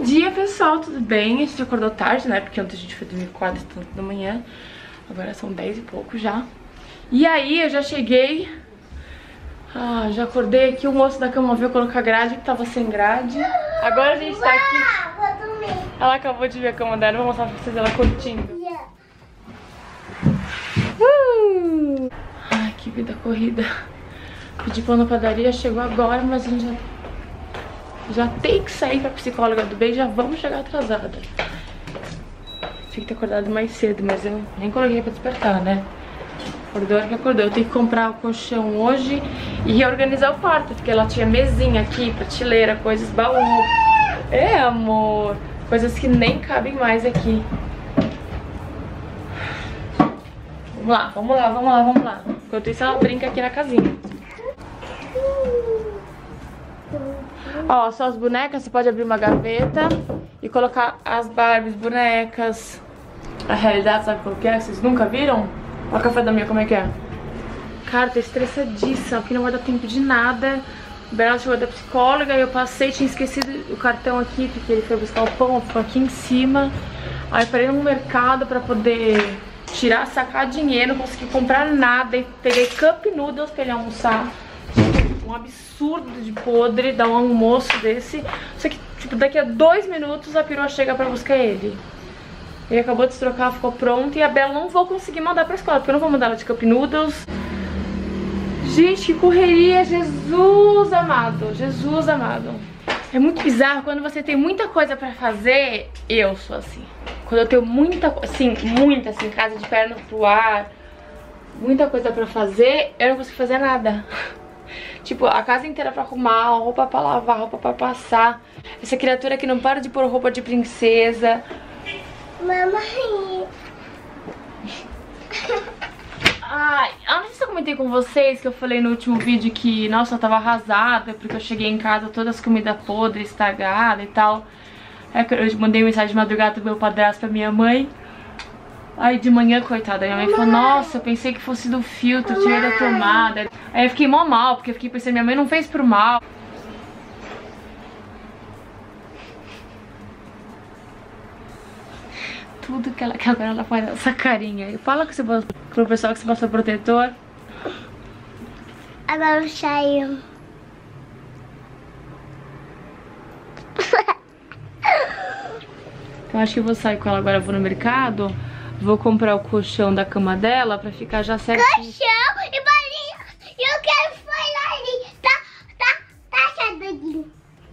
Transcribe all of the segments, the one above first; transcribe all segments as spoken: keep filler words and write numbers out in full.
dia, pessoal, tudo bem? A gente acordou tarde, né? Porque ontem a gente foi dormir quase tanto da manhã. Agora são dez e pouco já. E aí eu já cheguei. Ah, já acordei aqui. O moço da cama veio colocar grade, que tava sem grade. Agora a gente tá aqui. Ela acabou de ver a cama dela. Vou mostrar pra vocês ela curtindo. Uh! Ai, que vida corrida. Pedi pão na padaria, chegou agora, mas a gente já... Já tem que sair pra psicóloga do bem, já vamos chegar atrasada. Tinha que ter acordado mais cedo, mas eu nem coloquei pra despertar, né? Acordou, que acordou. Eu tenho que comprar o colchão hoje e reorganizar o quarto, porque ela tinha mesinha aqui, prateleira, coisas, baú. É, amor. Coisas que nem cabem mais aqui. Vamos lá, vamos lá, vamos lá, vamos lá. Enquanto isso, ela brinca aqui na casinha. Ó, só as bonecas, você pode abrir uma gaveta e colocar as Barbies, bonecas. A realidade, sabe qual que é? Vocês nunca viram? Olha o café da minha, como é que é? Cara, tô estressadíssima, porque não vai dar tempo de nada. O Bernardo chegou da psicóloga e eu passei, tinha esquecido o cartão aqui, porque ele foi buscar o pão, ficou aqui em cima. Aí parei no mercado pra poder tirar, sacar dinheiro, não consegui comprar nada. E peguei Cup Noodles pra ele almoçar. Um absurdo de podre, dar um almoço desse. Só que, tipo, daqui a dois minutos a perua chega pra buscar ele. Ele acabou de se trocar, ficou pronto. E a Bela não vou conseguir mandar pra escola, porque eu não vou mandar ela de Cup Noodles. Gente, que correria, Jesus amado, Jesus amado. É muito bizarro, quando você tem muita coisa pra fazer, eu sou assim. Quando eu tenho muita, assim, muita, assim, casa de perna pro ar, muita coisa pra fazer, eu não consigo fazer nada. Tipo, a casa inteira pra arrumar, roupa pra lavar, roupa pra passar. Essa criatura que não para de pôr roupa de princesa. Mamãe. Ai, eu não sei se eu comentei com vocês que eu falei no último vídeo que, nossa, eu tava arrasada porque eu cheguei em casa todas as comidas podres, estragadas e tal. É que eu mandei mensagem de madrugada do meu padrasto pra minha mãe. Aí de manhã, coitada, minha mãe falou, nossa, eu pensei que fosse do filtro, tirei da tomada. Aí eu fiquei mó mal, porque eu fiquei pensando, minha mãe não fez por mal. Tudo que ela quer, agora ela faz essa carinha. E fala que você, pro pessoal que você passou protetor. Agora eu saio. Então acho que eu vou sair com ela agora, eu vou no mercado. Vou comprar o colchão da cama dela pra ficar já certinho. Colchão e bolinha. Eu quero falar ali. Tá, tá, tá, Xadudinho.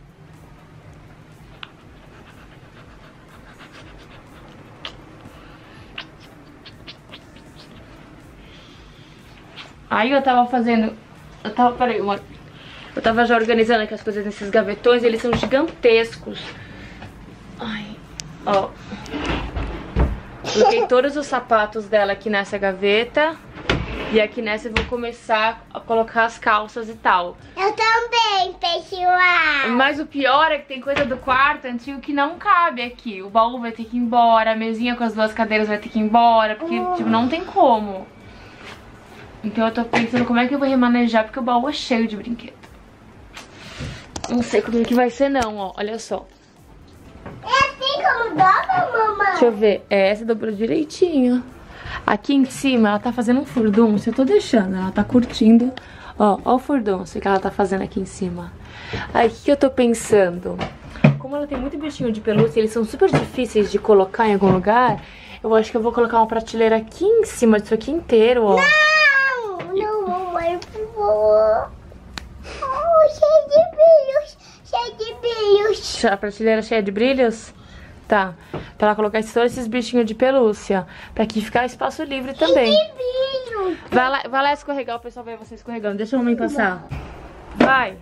Aí eu tava fazendo... Eu tava, peraí, uma... Eu tava já organizando aqui as coisas nesses gavetões. Eles são gigantescos. Ai, ó. Coloquei todos os sapatos dela aqui nessa gaveta. E aqui nessa eu vou começar a colocar as calças e tal. Eu também, pessoal. Mas o pior é que tem coisa do quarto antigo que não cabe aqui. O baú vai ter que ir embora, a mesinha com as duas cadeiras vai ter que ir embora, porque Oh. tipo, não tem como. Então eu tô pensando como é que eu vou remanejar, porque o baú é cheio de brinquedo. Não sei como é que vai ser não, ó. Olha só. É assim como dobra, mamãe? Deixa eu ver. É, essa dobrou direitinho. Aqui em cima ela tá fazendo um furdunço. Eu tô deixando, ela tá curtindo. Ó, ó o furdunço que ela tá fazendo aqui em cima. Aí, o que, que eu tô pensando? Como ela tem muito bichinho de pelúcia, eles são super difíceis de colocar em algum lugar. Eu acho que eu vou colocar uma prateleira aqui em cima disso aqui inteiro, ó. Não, não, mamãe, por favor. Oh, cheio de brilhos, cheio de brilhos. A prateleira cheia de brilhos? Tá. Pra ela colocar todos esses bichinhos de pelúcia. Pra aqui ficar espaço livre também. Cheio de brilhos. Vai lá, vai lá escorregar, o pessoal vai você escorregando. Deixa a mamãe passar. Vai.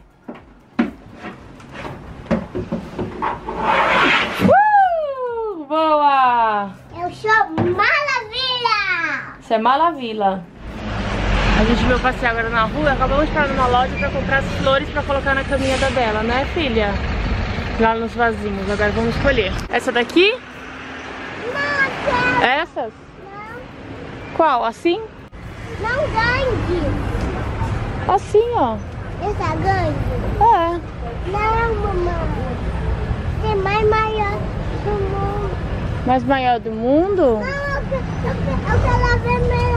Uh, boa! Eu sou maravilha. Isso é Malavila. A gente veio passear agora na rua. Acabamos de parar numa loja pra comprar as flores pra colocar na caminha da Bela, né, filha? Lá nos vasinhos. Agora vamos escolher. Essa daqui? Não, Essas? não, Qual? Assim? não grande. Assim, ó. Essa grande? É. Não, mamãe. Tem mais maior. Mais maior do mundo? Não, eu quero, eu quero a vermelha.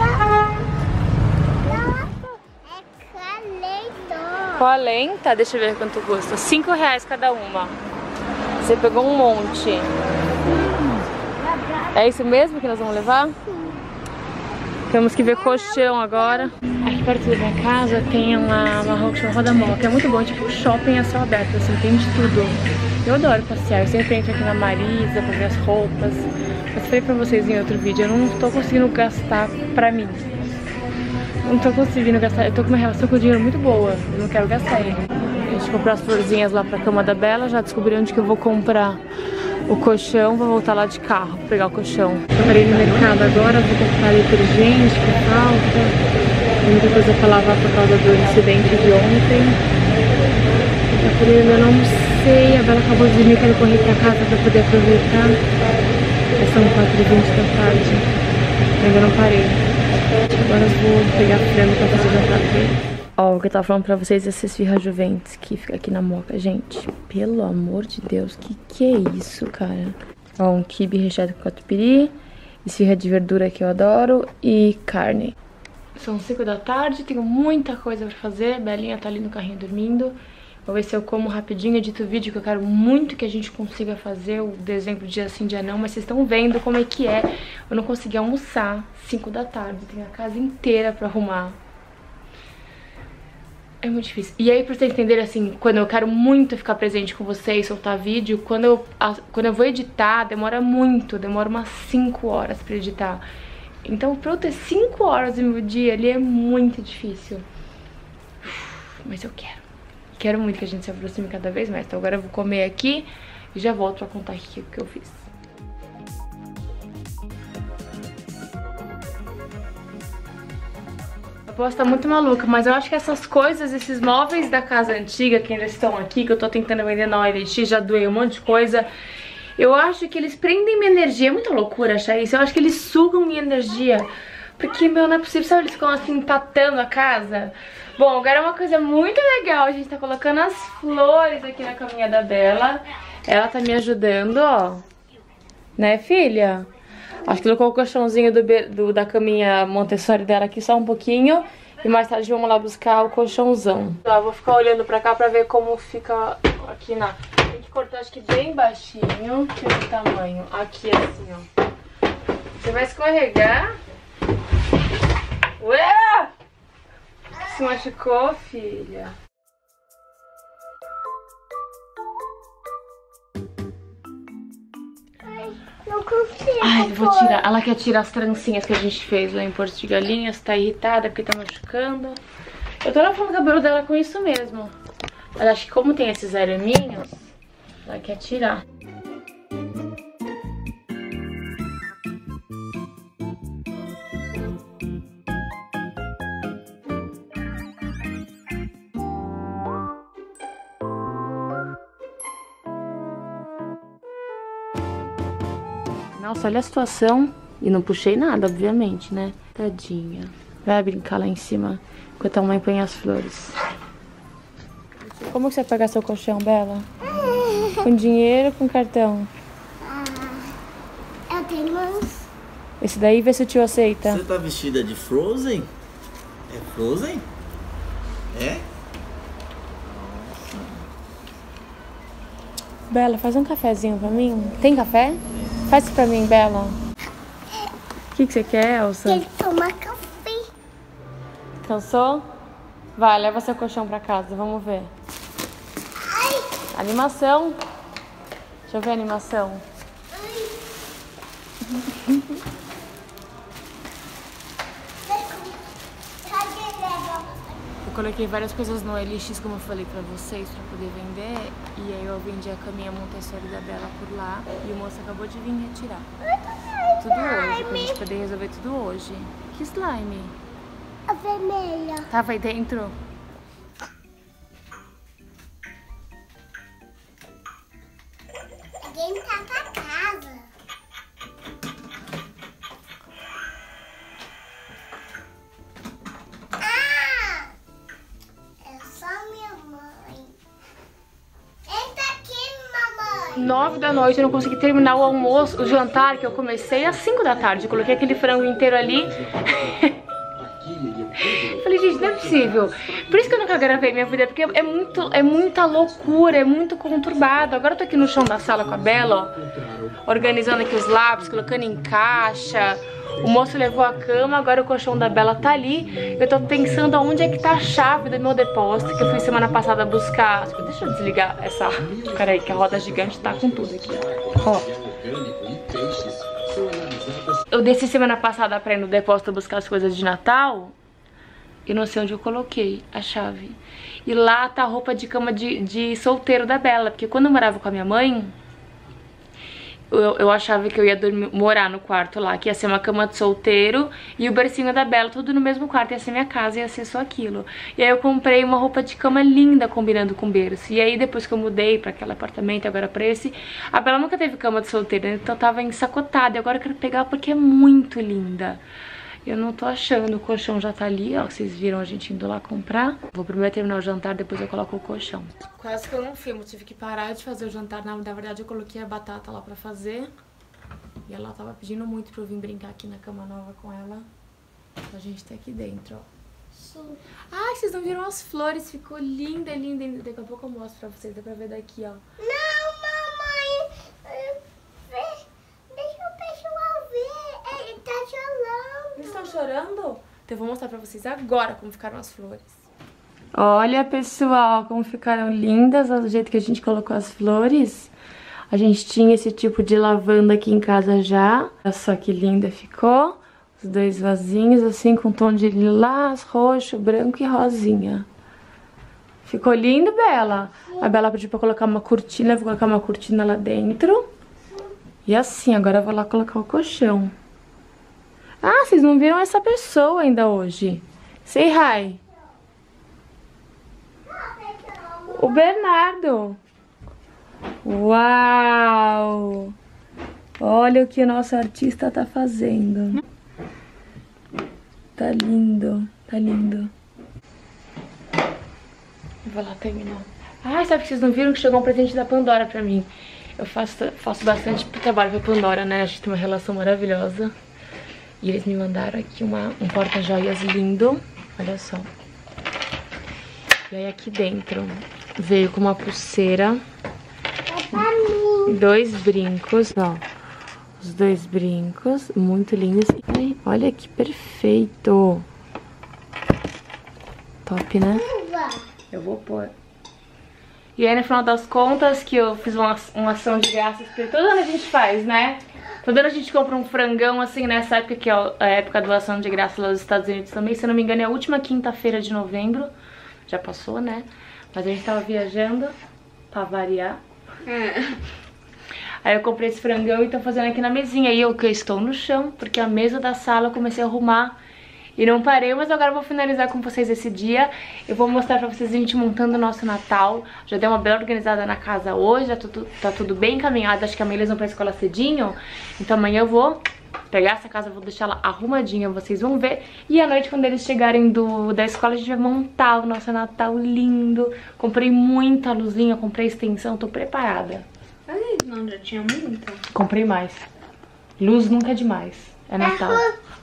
É calento. Qual a lenta? Deixa eu ver quanto custa. Cinco reais cada uma. Você pegou um monte. É isso mesmo que nós vamos levar? Temos que ver colchão agora. Aqui perto da minha casa tem uma, uma rua que chama Roda Mola, que é muito bom, tipo shopping a céu aberto, assim, tem de tudo. Eu adoro passear, eu sempre entro aqui na Marisa pra ver as roupas. Eu falei pra vocês em outro vídeo, eu não tô conseguindo gastar pra mim. Não tô conseguindo gastar, eu tô com uma relação com o dinheiro muito boa, eu não quero gastar ele. A gente comprou as florzinhas lá pra cama da Bela, já descobri onde que eu vou comprar o colchão, vou voltar lá de carro, pegar o colchão. Eu parei no mercado agora, vou comprar detergente que falta, muita coisa pra lavar por causa do incidente de ontem. Eu falei, eu não sei, a Bela acabou de dormir, quero correr pra casa pra poder aproveitar. Já são quatro e vinte da tarde, eu ainda não parei. Agora eu vou pegar frango pra fazer jantar dele. Ó, o que eu tava falando pra vocês, essa esfirra Juventus que fica aqui na Moca. Gente, pelo amor de Deus, que que é isso, cara? Ó, um quibe recheado com catupiry, esfirra de verdura que eu adoro e carne. São cinco da tarde, tenho muita coisa pra fazer. Belinha tá ali no carrinho dormindo. Vou ver se eu como rapidinho, edito o vídeo que eu quero muito que a gente consiga fazer o desenho pro dia sim, dia não. Mas vocês estão vendo como é que é. Eu não consegui almoçar cinco da tarde, tenho a casa inteira pra arrumar. É muito difícil. E aí, pra vocês entenderem, assim, quando eu quero muito ficar presente com vocês, soltar vídeo, quando eu, a, quando eu vou editar, demora muito, demora umas cinco horas pra editar. Então, pra eu ter cinco horas no meu dia ali é muito difícil. Mas eu quero. Quero muito que a gente se aproxime cada vez mais. Então agora eu vou comer aqui e já volto pra contar aqui o que eu fiz. A posta tá muito maluca, mas eu acho que essas coisas, esses móveis da casa antiga que ainda estão aqui, que eu tô tentando vender na O L X, já doei um monte de coisa. Eu acho que eles prendem minha energia. É muita loucura achar isso. Eu acho que eles sugam minha energia. Porque, meu, não é possível, sabe? Eles ficam assim, empatando a casa. Bom, agora é uma coisa muito legal. A gente tá colocando as flores aqui na caminha da Bela. Ela tá me ajudando, ó. Né, filha? Acho que colocou o colchãozinho do, do, da caminha Montessori dela aqui só um pouquinho. E mais tarde vamos lá buscar o colchãozão. Tá, vou ficar olhando pra cá pra ver como fica aqui na... Tem que cortar, acho que bem baixinho. Deixa eu ver o tamanho. Aqui, assim, ó. Você vai escorregar. Ué! Se machucou, filha? Ai, não consigo. Ai, eu vou tirar. Ela quer tirar as trancinhas que a gente fez lá em Porto de Galinhas. Tá irritada porque tá machucando. Eu tô lavando o cabelo dela com isso mesmo. Mas acho que como tem esses araminhos, ela quer tirar. Nossa, olha a situação. E não puxei nada, obviamente, né? Tadinha. Vai brincar lá em cima enquanto a mãe põe as flores. Como que você vai pagar seu colchão, Bela? Com dinheiro ou com cartão? Eu tenho uns... Esse daí, vê se o tio aceita. Você tá vestida de Frozen? É Frozen? É? Bela, faz um cafezinho pra mim. Tem café? Faz isso pra mim, Bela. O que, que você quer, Elsa? Quero tomar café. Cansou? Vai, leva seu colchão pra casa, vamos ver. Ai. Animação. Deixa eu ver a animação. Eu coloquei várias coisas no O L X, como eu falei pra vocês, pra poder vender. E aí eu vendi a caminha Montessori da Bela por lá. E o moço acabou de vir retirar. Tudo hoje, pra gente poder resolver tudo hoje. Que slime? A vermelha. Tava aí dentro? Alguém tá pra casa. Ah! É só minha mãe. Entra aqui, mamãe. nove da noite, eu não consegui terminar o almoço, o jantar que eu comecei às cinco da tarde. Eu coloquei aquele frango inteiro ali. Falei, gente, não é possível. Por isso que eu nunca gravei minha vida, porque é, muito, é muita loucura, é muito conturbado. Agora eu tô aqui no chão da sala com a Bela, ó, organizando aqui os lápis, colocando em caixa. O moço levou a cama, agora o colchão da Bela tá ali. Eu tô pensando aonde é que tá a chave do meu depósito, que eu fui semana passada buscar. Deixa eu desligar essa... Peraí, que a roda gigante tá com tudo aqui, ó. Eu desci semana passada pra ir no depósito buscar as coisas de Natal. E não sei onde eu coloquei a chave. E lá tá a roupa de cama de, de solteiro da Bela. Porque quando eu morava com a minha mãe, eu, eu achava que eu ia dormir, morar no quarto lá, que ia ser uma cama de solteiro e o bercinho da Bela, tudo no mesmo quarto. Ia ser minha casa, ia ser só aquilo. E aí eu comprei uma roupa de cama linda combinando com o berço. E aí depois que eu mudei pra aquele apartamento, agora pra esse, a Bela nunca teve cama de solteiro, então tava ensacotada. E agora eu quero pegar porque é muito linda. Eu não tô achando, o colchão já tá ali, ó, vocês viram a gente indo lá comprar. Vou primeiro terminar o jantar, depois eu coloco o colchão. Quase que eu não filmo, tive que parar de fazer o jantar. Na verdade eu coloquei a batata lá pra fazer. E ela tava pedindo muito pra eu vir brincar aqui na cama nova com ela. A gente tá aqui dentro, ó. Sim. Ai, vocês não viram as flores? Ficou linda, linda. Daqui a pouco eu mostro pra vocês, dá pra ver daqui, ó. Não, mamãe. Deixa o pessoal ver. Ele tá chorando. Eles estão chorando? Então eu vou mostrar pra vocês agora como ficaram as flores. Olha, pessoal, como ficaram lindas do jeito que a gente colocou as flores. A gente tinha esse tipo de lavanda aqui em casa já. Olha só que linda ficou. Os dois vasinhos assim com tom de lilás, roxo, branco e rosinha. Ficou lindo, Bela? A Bela pediu pra colocar uma cortina, eu vou colocar uma cortina lá dentro. E assim, agora eu vou lá colocar o colchão. Ah, vocês não viram essa pessoa ainda hoje? Say hi. O Bernardo. Uau! Olha o que o nosso artista tá fazendo. Tá lindo, tá lindo. Vou lá terminar. Ai, sabe que vocês não viram que chegou um presente da Pandora pra mim? Eu faço, faço bastante trabalho pra Pandora, né? A gente tem uma relação maravilhosa. E eles me mandaram aqui uma, um porta-joias lindo. Olha só. E aí aqui dentro veio com uma pulseira. Dois brincos, ó. Os dois brincos, muito lindos. Ai, olha que perfeito. Top, né? Eu vou pôr. E aí no final das contas que eu fiz uma, uma ação de graças, porque todo ano a gente faz, né? Todo ano a gente compra um frangão, assim, nessa época que é a época da ação de graça lá nos Estados Unidos também. Se eu não me engano, é a última quinta-feira de novembro. Já passou, né? Mas a gente tava viajando, pra variar. É. Aí eu comprei esse frangão e tô fazendo aqui na mesinha. E eu que estou no chão, porque a mesa da sala eu comecei a arrumar. E não parei, mas agora eu vou finalizar com vocês esse dia. Eu vou mostrar pra vocês a gente montando o nosso Natal. Já dei uma bela organizada na casa hoje, já tudo, tá tudo bem encaminhado. Acho que amanhã eles vão pra escola cedinho. Então amanhã eu vou pegar essa casa, vou deixar ela arrumadinha, vocês vão ver. E à noite, quando eles chegarem do, da escola, a gente vai montar o nosso Natal lindo. Comprei muita luzinha, comprei extensão, tô preparada. Ai, não, já tinha muita. Comprei mais. Luz nunca é demais, é Natal.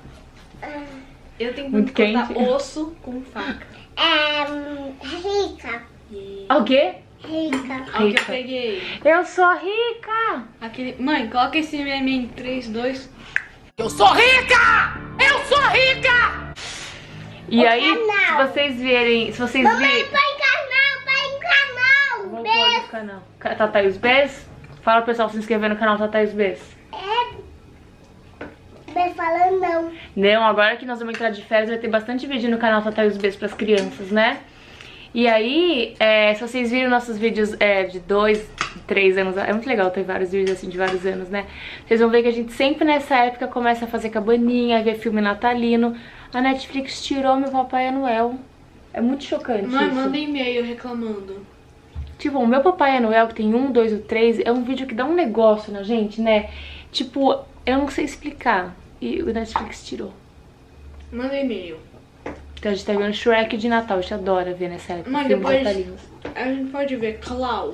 Eu tenho muito que cortar quente. Osso com faca. É rica. O quê? Rica. Olha o que eu peguei. Eu sou rica! Aquele... Mãe, coloca esse meme em três, dois... Eu sou rica! Eu sou rica! E O aí, canal. se vocês verem, se vocês Mamãe, verem... vai em canal, vai em canal. Vamos Beijo. pôr no canal. Tata e os B's? Fala pro pessoal se inscrever no canal Tata e os B's. É. Vai falando não. Não, agora que nós vamos entrar de férias, vai ter bastante vídeo no canal Tata e os B's pras crianças, né? E aí, é, se vocês viram nossos vídeos é, de dois, três anos, é muito legal ter vários vídeos assim de vários anos, né? Vocês vão ver que a gente sempre nessa época começa a fazer cabaninha, ver filme natalino. A Netflix tirou meu Papai Noel. É muito chocante. Mãe, isso. manda e-mail reclamando. Tipo, o meu Papai Noel, que tem um, dois ou três, é um vídeo que dá um negócio na gente, né? Tipo, eu não sei explicar. E o Netflix tirou. Manda e-mail. Então a gente tá vendo Shrek de Natal, a gente adora ver nessa época. Mãe, filmes depois natalinos. a gente pode ver Klaus.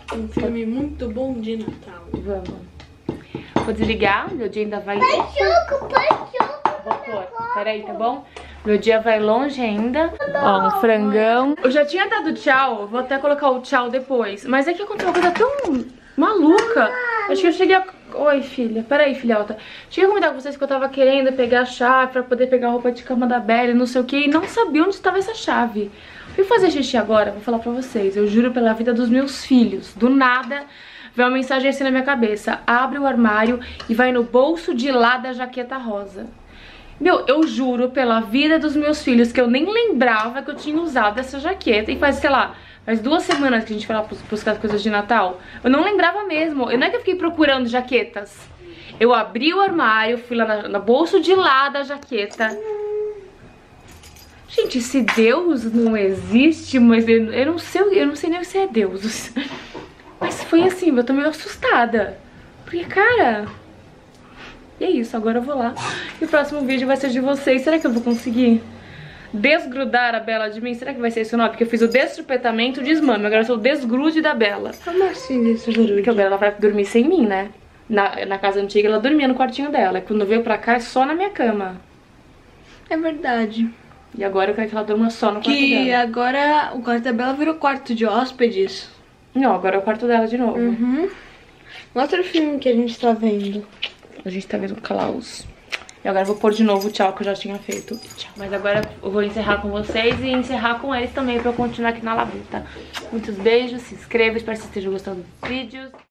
Um filme muito bom de Natal. Vamos. Vou desligar, meu dia ainda vai... Pachuco, pachuco. Vou pôr. Peraí, tá bom? Meu dia vai longe ainda. Ó, um frangão. Eu já tinha dado tchau, vou até colocar o tchau depois. Mas é que aconteceu uma coisa tão maluca. Acho que eu cheguei a... Oi, filha. Peraí, filhota. Cheguei a comentar com vocês que eu tava querendo pegar a chave pra poder pegar a roupa de cama da Bela e não sei o que. E não sabia onde estava essa chave. Fui fazer xixi agora, vou falar pra vocês. Eu juro pela vida dos meus filhos. Do nada... Vem uma mensagem assim na minha cabeça. Abre o armário e vai no bolso de lá da jaqueta rosa. Meu, eu juro pela vida dos meus filhos que eu nem lembrava que eu tinha usado essa jaqueta. E faz, sei lá, faz duas semanas que a gente foi lá buscar as coisas de Natal. Eu não lembrava mesmo. Eu não é que eu fiquei procurando jaquetas. Eu abri o armário, fui lá na, na bolso de lá da jaqueta. Gente, se Deus não existe, mas eu, eu não sei, eu não sei nem se é Deus. Mas foi assim, eu tô meio assustada. Porque, cara... E é isso, agora eu vou lá. E o próximo vídeo vai ser de vocês. Será que eu vou conseguir desgrudar a Bela de mim? Será que vai ser isso ou não? Porque eu fiz o destrupetamento e o desmame. Agora eu sou o desgrude da Bela. Como assim desgrude? Porque a Bela vai dormir sem mim, né? Na, na casa antiga ela dormia no quartinho dela. E quando veio pra cá é só na minha cama. É verdade. E agora eu quero que ela durma só no quarto Que dela. agora o quarto da Bela virou quarto de hóspedes. Não, agora é o quarto dela de novo. Uhum. Mostra o filme que a gente tá vendo. A gente tá vendo Klaus. E agora eu vou pôr de novo o tchau que eu já tinha feito. Tchau. Mas agora eu vou encerrar com vocês e encerrar com eles também pra eu continuar aqui na labuta. Muitos beijos, se inscreva, espero que vocês estejam gostando dos vídeos.